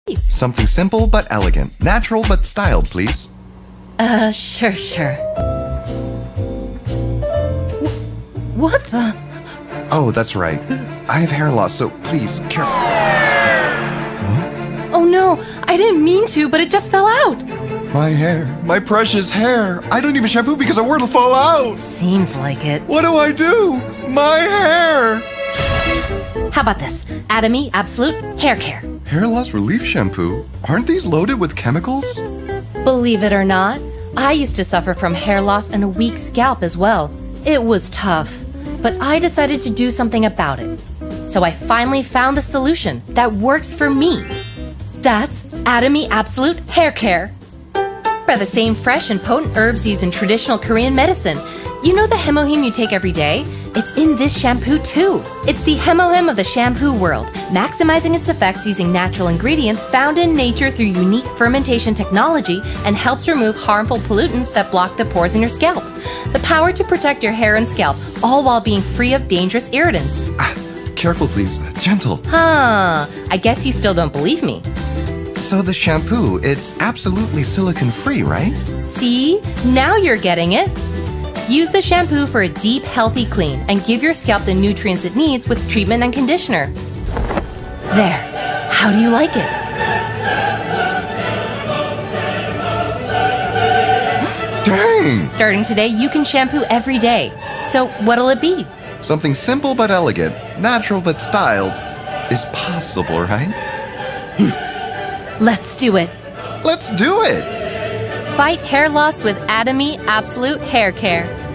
Something simple but elegant, natural but styled, please. Sure. What the? Oh, that's right. I have hair loss, so please, careful. Oh no, I didn't mean to, but it just fell out. My hair, my precious hair. I don't even shampoo because I worry it'll fall out. Seems like it. What do I do? My hair! How about this? Atomy Absolute Hair Care. Hair loss relief shampoo? Aren't these loaded with chemicals? Believe it or not, I used to suffer from hair loss and a weak scalp as well. It was tough, but I decided to do something about it. So I finally found the solution that works for me. That's Atomy Absolute Hair Care. Are the same fresh and potent herbs used in traditional Korean medicine. You know the Hemohim you take every day? It's in this shampoo too. It's the Hemohim of the shampoo world, maximizing its effects using natural ingredients found in nature through unique fermentation technology, and helps remove harmful pollutants that block the pores in your scalp. The power to protect your hair and scalp, all while being free of dangerous irritants. Careful, please. Gentle. I guess you still don't believe me. So the shampoo, it's absolutely silicone-free, right? See? Now you're getting it. Use the shampoo for a deep, healthy clean and give your scalp the nutrients it needs with treatment and conditioner. There. How do you like it? Dang! Starting today, you can shampoo every day. So what'll it be? Something simple but elegant, natural but styled is possible, right? Let's do it. Let's do it! Fight hair loss with Atomy Absolute Hair Care.